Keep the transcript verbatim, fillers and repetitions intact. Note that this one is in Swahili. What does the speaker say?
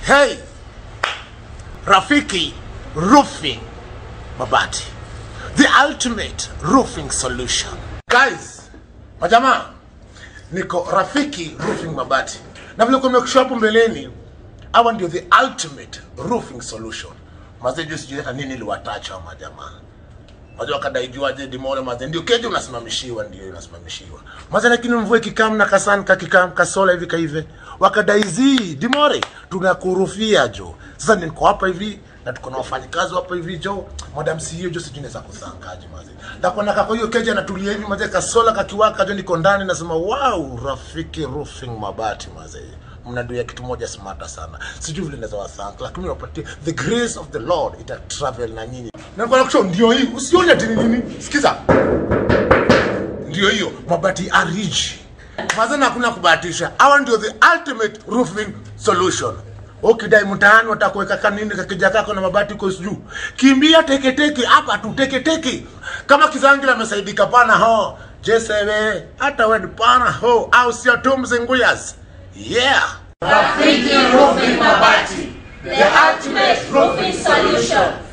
Hey, Rafiki Roofing Mabati, the ultimate roofing solution. Guys, majama, niko Rafiki Roofing Mabati. Na vile kwa mekisho hapo mbeleni, hawa ndio the ultimate roofing solution. Maze juu sijui hata nini liwatacha wa majama. Maze wakadaijua je dimole maze ndio keje unasimamishiwa ndio unasimamishiwa. Maze lakini mvue kikam na kasani kakikam kasola hivi kaive. Wakadaizi dimore tunakurufia jo. Sasa niko hapa hivi na tuko na wafanyikazi hapa hivi jo. Madam C E O jo sijui naweza kusangaje maze. Na kwa naka kwa hiyo keje anatulia hivi maze kasola kakiwaka jo niko ndani nasema wow, Rafiki Roofing Mabati maze. Mnaduya kitu moja smarta sana. Sijui vile naweza wasanka lakini wapatie the grace of the Lord ita travel na nyinyi. Na kwa kusho ndio hii usione ati nini. Sikiza. Ndio hiyo mabati ariji. Mazana hakuna kubahatisha. Hawa ndio the ultimate roofing solution. Ukidai mtaani watakuweka kanini kakija kako na mabati kwa juu. Kimbia teke teke hapa tu teke teke. Kama Kizangila amesaidika pana ho. Jesewe hata wewe pana ho au sio tumzenguyas. Yeah. Rafiki Roofing Mabati, the ultimate roofing solution.